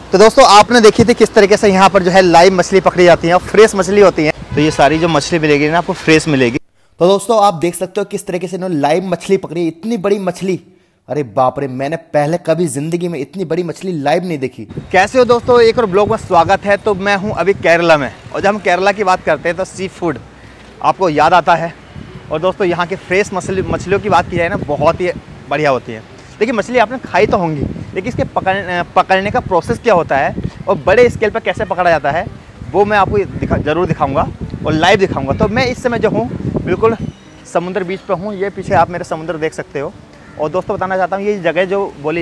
तो दोस्तों आपने देखी थी किस तरीके से यहाँ पर जो है लाइव मछली पकड़ी जाती है और फ्रेश मछली होती है। तो ये सारी जो मछली मिलेगी ना आपको फ्रेश मिलेगी। तो दोस्तों आप देख सकते हो किस तरीके से इन्होंने लाइव मछली पकड़ी, इतनी बड़ी मछली, अरे बाप रे, मैंने पहले कभी जिंदगी में इतनी बड़ी मछली लाइव नहीं देखी। कैसे हो दोस्तों, एक और ब्लॉग में स्वागत है। तो मैं हूँ अभी केरला में, और जब हम केरला की बात करते हैं तो सी फूड आपको याद आता है। और दोस्तों यहाँ की फ्रेश मछलियों की बात की जाए ना, बहुत ही बढ़िया होती है। देखिए मछली आपने खाई तो होंगी, लेकिन इसके पकड़ने का प्रोसेस क्या होता है और बड़े स्केल पर कैसे पकड़ा जाता है वो मैं आपको ज़रूर दिखाऊंगा और लाइव दिखाऊंगा। तो मैं इस समय जो हूँ बिल्कुल समुद्र बीच पे हूँ। ये पीछे आप मेरे समुद्र देख सकते हो। और दोस्तों बताना चाहता हूँ ये जगह जो बोली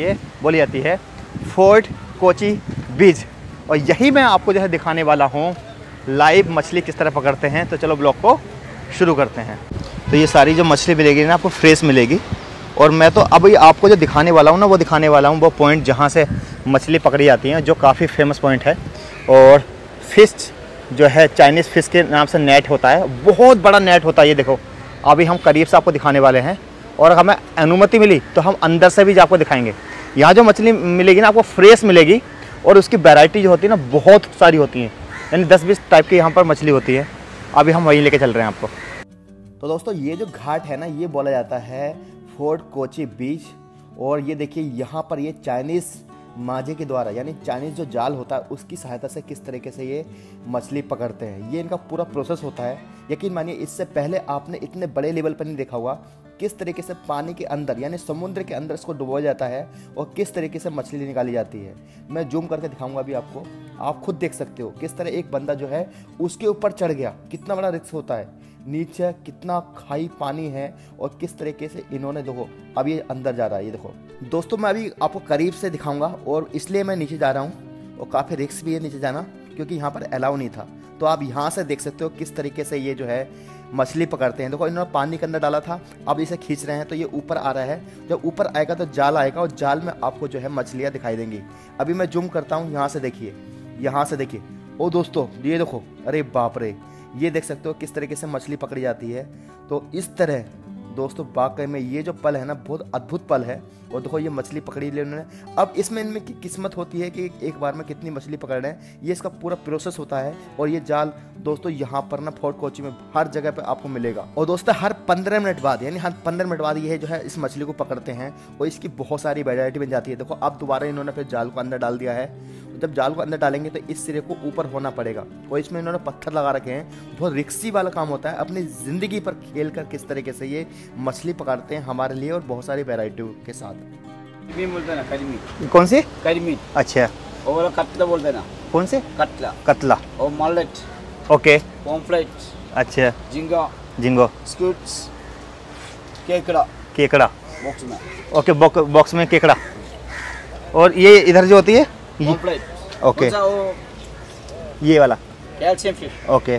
जाती है फोर्ट कोची बीच, और यही मैं आपको जो है दिखाने वाला हूँ लाइव मछली किस तरह पकड़ते हैं। तो चलो ब्लॉग को शुरू करते हैं। तो ये सारी जो मछली मिलेगी ना आपको फ्रेश मिलेगी, और मैं तो अभी आपको जो दिखाने वाला हूँ ना वो दिखाने वाला हूँ वो पॉइंट जहाँ से मछली पकड़ी जाती हैं, जो काफ़ी फेमस पॉइंट है। और फिश जो है चाइनीज़ फिश के नाम से नेट होता है, बहुत बड़ा नेट होता है। ये देखो अभी हम करीब से आपको दिखाने वाले हैं, और हमें अनुमति मिली तो हम अंदर से भी आपको दिखाएंगे। यहाँ जो मछली मिलेगी ना आपको फ्रेश मिलेगी, और उसकी वैरायटी जो होती है ना बहुत सारी होती है, यानी 10-20 टाइप की यहाँ पर मछली होती है। अभी हम वहीं लेके चल रहे हैं आपको। तो दोस्तों ये जो घाट है ना ये बोला जाता है फोर्ट कोची बीच। और ये देखिए यहाँ पर ये चाइनीज़ मांझे के द्वारा, यानी चाइनीज़ जो जाल होता है उसकी सहायता से किस तरीके से ये मछली पकड़ते हैं, ये इनका पूरा प्रोसेस होता है। यकीन मानिए इससे पहले आपने इतने बड़े लेवल पर नहीं देखा होगा किस तरीके से पानी के अंदर यानी समुद्र के अंदर इसको डुबोया जाता है और किस तरीके से मछली निकाली जाती है। मैं जूम करके दिखाऊंगा अभी आपको, आप खुद देख सकते हो किस तरह एक बंदा जो है उसके ऊपर चढ़ गया, कितना बड़ा रिस्क होता है, नीचे कितना खाई पानी है, और किस तरीके से इन्होंने देखो अब ये अंदर जा रहा है। ये देखो दोस्तों मैं अभी आपको करीब से दिखाऊंगा, और इसलिए मैं नीचे जा रहा हूँ, और काफ़ी रिस्क भी है नीचे जाना क्योंकि यहाँ पर अलाउ नहीं था। तो आप यहाँ से देख सकते हो किस तरीके से ये जो है मछली पकड़ते हैं। देखो इन्होंने पानी के अंदर डाला था, अब इसे खींच रहे हैं तो ये ऊपर आ रहा है। जब ऊपर आएगा तो जाल आएगा, और जाल में आपको जो है मछलियाँ दिखाई देंगी। अभी मैं जूम करता हूँ, यहाँ से देखिए, यहाँ से देखिए। ओ दोस्तों ये देखो, अरे बाप रे, ये देख सकते हो किस तरीके से मछली पकड़ी जाती है। तो इस तरह दोस्तों वाकई में ये जो पल है ना बहुत अद्भुत पल है। और देखो ये मछली पकड़ी ली उन्होंने। अब इसमें इनमें की किस्मत होती है कि एक बार में कितनी मछली पकड़ रहे हैं, ये इसका पूरा प्रोसेस होता है। और ये जाल दोस्तों यहाँ पर ना फोर्ट कोची में हर जगह पे आपको मिलेगा। और दोस्तों हर 15 मिनट बाद, यानी हर 15 मिनट बाद ये जो है इस मछली को पकड़ते हैं, और इसकी बहुत सारी वैरायटी बन जाती है। देखो अब दोबारा इन्होंने फिर जाल को अंदर डाल दिया है। जब जाल को अंदर डालेंगे तो इस सिरे को ऊपर होना पड़ेगा, और इसमें इन्होंने पत्थर लगा रखे हैं। बहुत रिक्सी वाला काम होता है, अपनी ज़िंदगी पर खेल कर किस तरीके से ये मछली पकड़ते हैं हमारे लिए, और बहुत सारी वैरायटियों के साथ। बोलते हैं ना करीमी। कौन सी? करीमी। अच्छा, और कतला बोलते हैं ना। कौन से? कतला। कतला। और मॉलेट। ओके। पॉम्फ्रेट। अच्छा। झींगा। जिंगो। स्क्विड्स। केकड़ा। केकड़ा बॉक्स में। ओके, बॉक्स में केकड़ा। और ये इधर जो होती है पॉम्फ्रेट। ओके, ये वाला कैल्शियम फिश। ओके,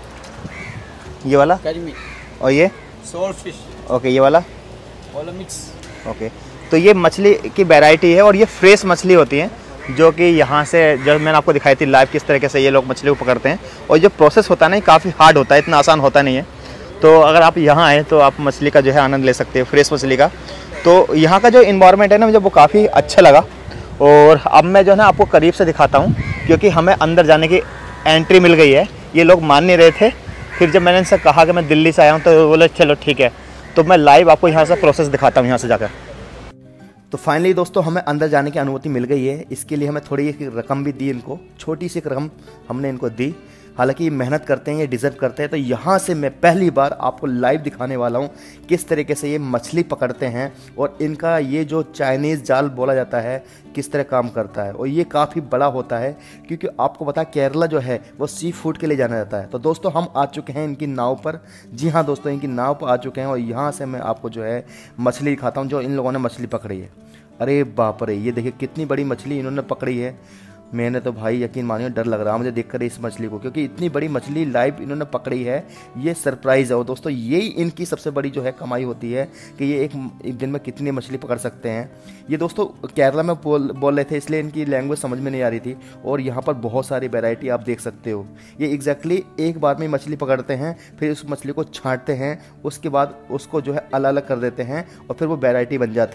ये वाला करीमी। और ये सोल फिश। ओके, ये वाला ओलमिक्स। ओके। तो ये मछली की वैरायटी है, और ये फ्रेश मछली होती है जो कि यहाँ से जब मैंने आपको दिखाई थी लाइव किस तरीके से ये लोग मछली को पकड़ते हैं। और जो प्रोसेस होता है ना ये काफ़ी हार्ड होता है, इतना आसान होता नहीं है। तो अगर आप यहाँ आए तो आप मछली का जो है आनंद ले सकते हो, फ्रेश मछली का। तो यहाँ का जो इन्वायरमेंट है ना मुझे वो काफ़ी अच्छा लगा। और अब मैं जो है ना आपको करीब से दिखाता हूँ, क्योंकि हमें अंदर जाने की एंट्री मिल गई है। ये लोग मान नहीं रहे थे, फिर जब मैंने इनसे कहा कि मैं दिल्ली से आया हूँ तो बोले चलो ठीक है। तो मैं लाइव आपको यहाँ से प्रोसेस दिखाता हूँ यहाँ से जाकर। तो फाइनली दोस्तों हमें अंदर जाने की अनुमति मिल गई है। इसके लिए हमें थोड़ी एक रकम भी दी, इनको छोटी सी रकम हमने इनको दी। हालांकि ये मेहनत करते हैं, ये डिज़र्व करते हैं। तो यहाँ से मैं पहली बार आपको लाइव दिखाने वाला हूँ किस तरीके से ये मछली पकड़ते हैं, और इनका ये जो चाइनीज़ जाल बोला जाता है किस तरह काम करता है। और ये काफ़ी बड़ा होता है, क्योंकि आपको पता है केरला जो है वो सी फूड के लिए जाना जाता है। तो दोस्तों हम आ चुके हैं इनकी नाव पर। जी हाँ दोस्तों, इनकी नाव पर आ चुके हैं, और यहाँ से मैं आपको जो है मछली दिखाता हूँ जो इन लोगों ने मछली पकड़ी है। अरे बाप रे, ये देखिए कितनी बड़ी मछली इन्होंने पकड़ी है। मैंने तो भाई यकीन मानिए डर लग रहा है मुझे देखकर इस मछली को, क्योंकि इतनी बड़ी मछली लाइव इन्होंने पकड़ी है। ये सरप्राइज़ है। और दोस्तों यही इनकी सबसे बड़ी जो है कमाई होती है कि ये एक दिन में कितनी मछली पकड़ सकते हैं। ये दोस्तों केरला में बोल रहे थे, इसलिए इनकी लैंग्वेज समझ में नहीं आ रही थी। और यहाँ पर बहुत सारी वैरायटी आप देख सकते हो। ये एग्जैक्टली एक बार में मछली पकड़ते हैं, फिर उस मछली को छांटते हैं, उसके बाद उसको जो है अलग अलग कर देते हैं, और फिर वो वैरायटी बन जाती है।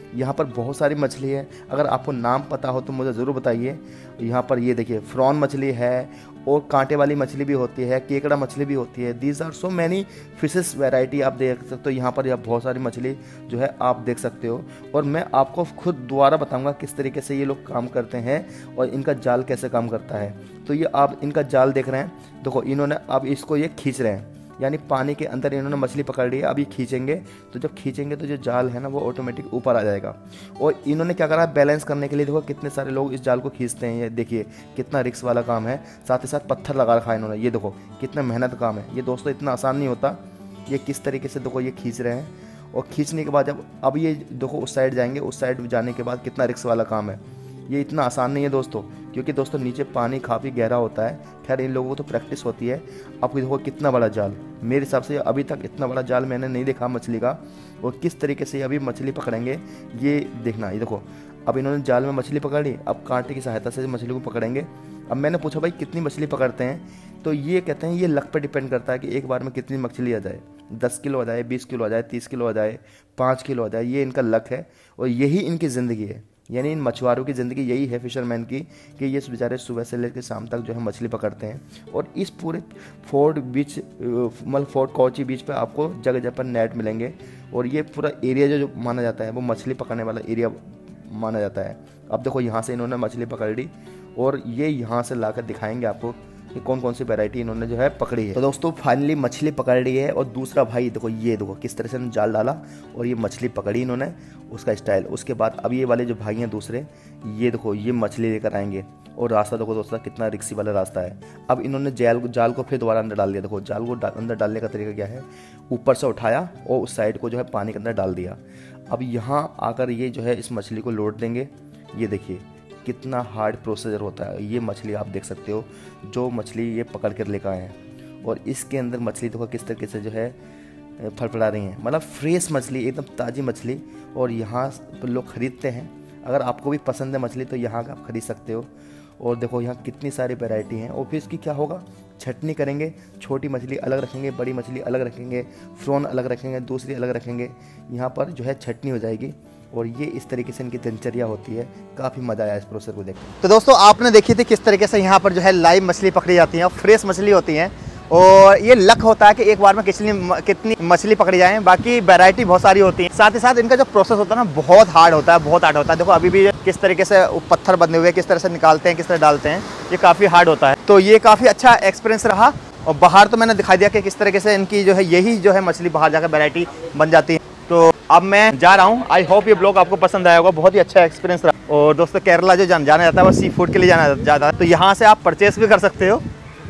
यहाँ पर बहुत सारी मछली है, अगर आपको नाम पता हो तो मुझे ज़रूर बताइए। यहाँ पर ये देखिए प्रॉन मछली है और कांटे वाली मछली भी होती है, केकड़ा मछली भी होती है। These are so many fishes variety आप देख सकते हो। यहाँ पर बहुत सारी मछली जो है आप देख सकते हो, और मैं आपको खुद दोबारा बताऊंगा किस तरीके से ये लोग काम करते हैं और इनका जाल कैसे काम करता है। तो ये आप इनका जाल देख रहे हैं, देखो इन्होंने अब इसको ये खींच रहे हैं, यानी पानी के अंदर इन्होंने मछली पकड़ ली है। अब ये खींचेंगे तो जब खींचेंगे तो जो जाल है ना वो ऑटोमेटिक ऊपर आ जाएगा। और इन्होंने क्या करा, बैलेंस करने के लिए देखो कितने सारे लोग इस जाल को खींचते हैं। ये देखिए कितना रिस्क वाला काम है, साथ ही साथ पत्थर लगा रखा है इन्होंने। ये देखो कितना मेहनत काम है ये दोस्तों, इतना आसान नहीं होता। ये किस तरीके से देखो ये खींच रहे हैं, और खींचने के बाद जब अब ये देखो उस साइड जाएंगे, उस साइड जाने के बाद कितना रिस्क वाला काम है। ये इतना आसान नहीं है दोस्तों, क्योंकि दोस्तों नीचे पानी काफ़ी गहरा होता है। खैर इन लोगों को तो प्रैक्टिस होती है। अब देखो कितना बड़ा जाल, मेरे हिसाब से अभी तक इतना बड़ा जाल मैंने नहीं देखा मछली का। और किस तरीके से अभी मछली पकड़ेंगे ये देखना। ये देखो अब इन्होंने जाल में मछली पकड़ ली, अब कांटे की सहायता से मछली को पकड़ेंगे। अब मैंने पूछा भाई कितनी मछली पकड़ते हैं, तो ये कहते हैं ये लक पर डिपेंड करता है कि एक बार में कितनी मछली आ जाए। 10 किलो आ जाए, 20 किलो आ जाए, 30 किलो आ जाए, 5 किलो आ जाए, ये इनका लक है। और यही इनकी ज़िंदगी है, यानी इन मछुआरों की ज़िंदगी यही है फिशरमैन की, कि ये बेचारे सुबह से लेकर शाम तक जो है मछली पकड़ते हैं। और इस पूरे फोर्ट बीच मतलब फोर्ट कोची बीच पे आपको जगह जगह पर नेट मिलेंगे। और ये पूरा एरिया जो माना जाता है वो मछली पकड़ने वाला एरिया माना जाता है। अब देखो यहाँ से इन्होंने मछली पकड़ ली, और ये यहाँ से लाकर दिखाएंगे आपको कि कौन कौन सी वैरायटी इन्होंने जो है पकड़ी है। तो दोस्तों फाइनली मछली पकड़ ली है, और दूसरा भाई देखो ये देखो किस तरह से जाल डाला और ये मछली पकड़ी इन्होंने, उसका स्टाइल। उसके बाद अब ये वाले जो भाई हैं दूसरे, ये देखो ये मछली लेकर आएंगे। और रास्ता देखो दोस्तों कितना रिक्सी वाला रास्ता है। अब इन्होंने जाल को फिर दोबारा अंदर डाल दिया। देखो जाल को अंदर डालने का तरीका क्या है, ऊपर से उठाया और उस साइड को जो है पानी के अंदर डाल दिया। अब यहाँ आकर ये जो है इस मछली को लोड देंगे। ये देखिए कितना हार्ड प्रोसीजर होता है। ये मछली आप देख सकते हो, जो मछली ये पकड़ कर लेकर आए हैं, और इसके अंदर मछली देखो किस तरीके से जो है फड़फड़ा रही हैं, मतलब फ्रेश मछली, एकदम ताज़ी मछली। और यहाँ लोग ख़रीदते हैं। अगर आपको भी पसंद है मछली तो यहाँ का आप खरीद सकते हो। और देखो यहाँ कितनी सारी वैरायटी हैं। और फिर इसकी क्या होगा, छटनी करेंगे, छोटी मछली अलग रखेंगे, बड़ी मछली अलग रखेंगे, फ्रॉन अलग रखेंगे, दूसरी अलग रखेंगे। यहाँ पर जो है छटनी हो जाएगी। और ये इस तरीके से इनकी दिनचर्या होती है। काफ़ी मज़ा आया इस प्रोसेस को देखकर। तो दोस्तों आपने देखी थी किस तरीके से यहाँ पर जो है लाइव मछली पकड़ी जाती है, फ्रेश मछली होती हैं। और ये लक होता है कि एक बार में कितनी मछली पकड़ी जाए। बाकी वैरायटी बहुत सारी होती है। साथ ही साथ इनका जो प्रोसेस होता है ना बहुत हार्ड होता है, बहुत हार्ड होता है। देखो अभी भी किस तरीके से पत्थर बंधे हुए किस तरह से निकालते हैं, किस तरह डालते हैं, ये काफ़ी हार्ड होता है। तो ये काफ़ी अच्छा एक्सपीरियंस रहा। और बाहर तो मैंने दिखाई दिया कि किस तरीके से इनकी जो है यही जो है मछली बाहर जाकर वैरायटी बन जाती है। तो अब मैं जा रहा हूँ। आई होप ये ब्लॉग आपको पसंद आया होगा, बहुत ही अच्छा एक्सपीरियंस रहा। और दोस्तों केरला जो जाना जाता है वो सी फूड के लिए जाना जाता है, तो यहाँ से आप परचेस भी कर सकते हो।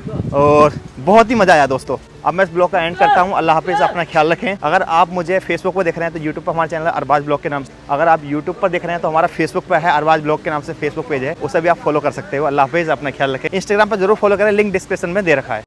और बहुत ही मज़ा आया दोस्तों। अब मैं इस ब्लॉग का एंड करता हूँ। अल्लाह हाफिज़, अपना ख्याल रखें। अगर आप मुझे फेसबुक पर देख रहे हैं तो यूट्यूब पर हमारा चैनल है अरबाज ब्लॉग के नाम से। अगर आप यूट्यूब पर देख रहे हैं तो हमारा फेसबुक पर है अरबाज ब्लॉग के नाम से फेसबुक पेज है, उसे भी आप फॉलो कर सकते हो। अल्लाह हाफिज़, अपना ख्याल रखें। इंस्टाग्राम पर जरूर फॉलो करें, लिंक डिस्क्रिप्शन में दे रखा है।